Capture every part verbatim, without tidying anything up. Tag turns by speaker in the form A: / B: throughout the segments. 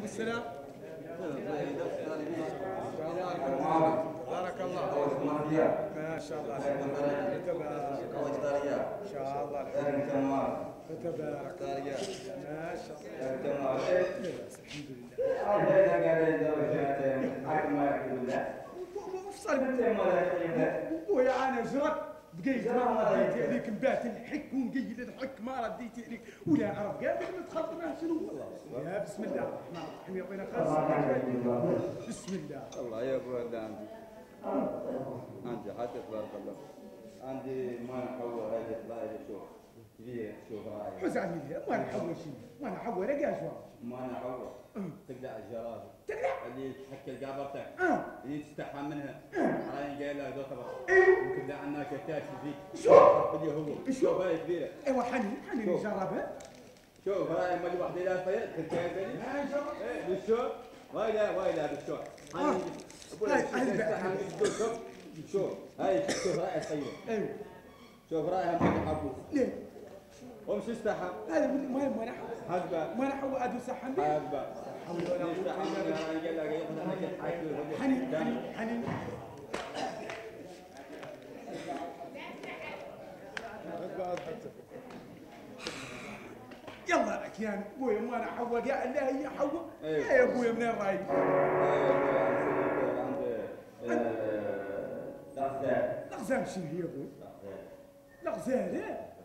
A: السلام. بارك الله. ما شاء الله. تبارك. ان شاء الله. تبارك. ما شاء الله. الحمد لله. افصل ويا انا جرت بقيت ما رديت عليك نبات الحك ونقيل الحك ما رديت عليك ولا عرف قال لك نتخلط معاه شنو يا بسم الله الرحمن الرحيم يعطينا خير بسم الله.
B: الله يا ابو هذا عندي عندي حتى تبارك الله عندي ما نحول هذه الطائره شوف ليه شوف رايك
A: حوز علي ما نحول شيء ما نحول رقاش
B: ما نحول تقلع الجراد
A: تقلع
B: اللي تحكي لقابرتك
A: اه
B: اللي تستحى منها رايي قايل لها دوخبر
A: ايوه
B: وتقلع عنك كاش فيك
A: شوف
B: اللي هو
A: شوف
B: شوف هاي كبيره
A: ايوه حنين حنين نجربها
B: شوف رايي ما لي وحده لا فيا كنت جايب لي
A: ها نجرب
B: ايه بالشوف وايلا وايلا بالشوف
A: هاي
B: شوف شوف هاي شوف رايي طيب
A: ايوه
B: شوف رايها ما تحبوا
A: ليه؟
B: ومش استحى
A: هذا ما ما نحو
B: حسبه
A: ما نحو ادو سحن
B: حسبه
A: الحمد لله
B: حنين
A: حنين حنين حنين يلا لك يا ابويا ما انا حوق يا الله هي حوق يا ابويا منين رايك؟ الغزال شنو هي ابوي؟ الغزال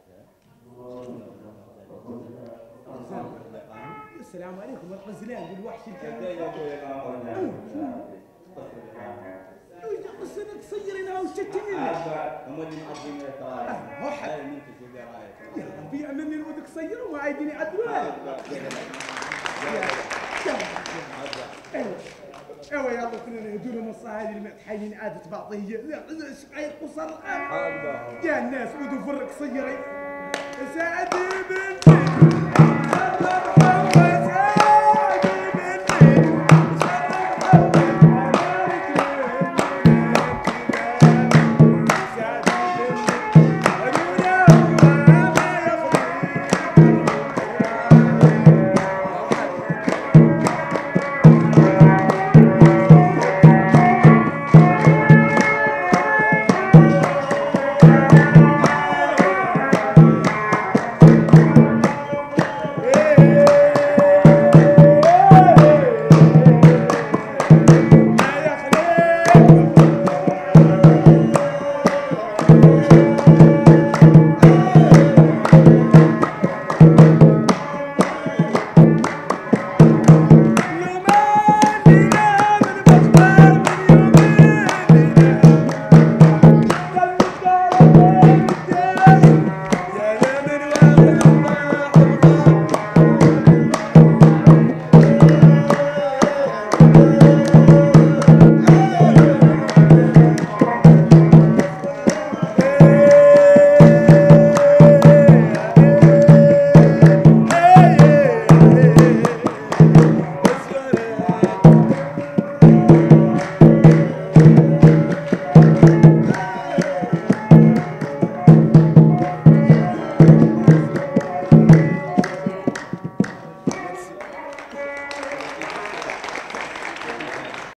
A: السلام عليكم الغزلان بالوحش الكامل قصنا تصيرنا وشتمنا
B: هم اللي معظمين الترايح
A: هو حد
B: هاي منتج اللي رايك
A: يا ربي عملني الود قصير وما عايديني عدوان ايوه ايوه يلا كنا نهدوا نص هذه المتحيين عادة بعضيه شقايق قصر يا الناس ودوا فرق صيري سعدي بنتي